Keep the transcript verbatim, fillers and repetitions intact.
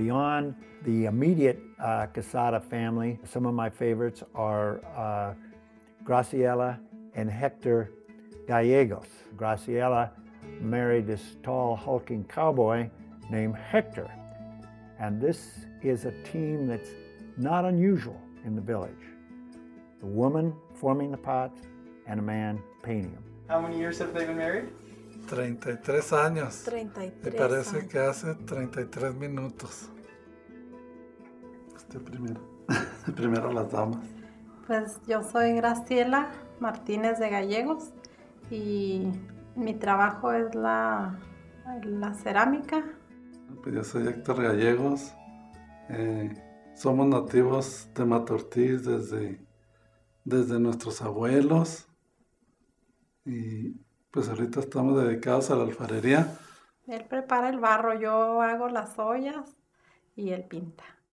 Beyond the immediate uh, Quesada family, some of my favorites are uh, Graciela and Hector Gallegos. Graciela married this tall, hulking cowboy named Hector. And this is a team that's not unusual in the village. The woman forming the pots and a man painting them. How many years have they been married? treinta y tres años. treinta y tres Me parece años. que hace treinta y tres minutos. Usted primero. Primero las damas. Pues yo soy Graciela Martínez de Gallegos y mi trabajo es la, la cerámica. Pues yo soy Héctor Gallegos. Eh, somos nativos de Matortiz desde, desde nuestros abuelos. Y pues ahorita estamos dedicados a la alfarería. Él prepara el barro, yo hago las ollas y él pinta.